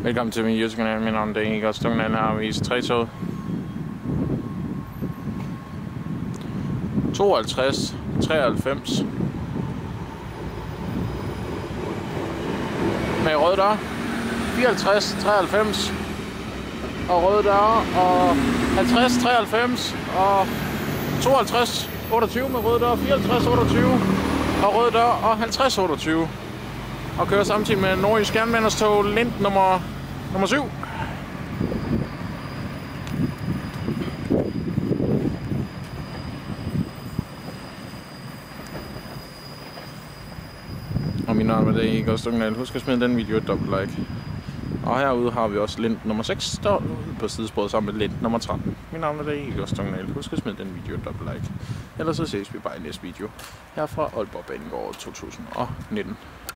Velkommen til min YouTube-kanal. Mit navn er Igor Stungdal. Her har vi vist 3-toget. 52, 93. Med rød dør. 54, 93. Og rød dør. Og 50, 93. Og 52, 28 med rød dør. 54, 28. Og rød dør. Og 50, 28. Og kører samtidig med Nordjysk Jernbanestog Lind nummer 7. Og min navn er Igor Stungdal. Husk at smide den video et dobbelt like. Og herude har vi også Lind nummer 6, der ude på sidesporet sammen med Lind nummer 13. Min navn er Igor Stungdal. Husk at smide den video et dobbelt like. Ellers så ses vi bare i næste video her fra Aalborg Banegård 2019.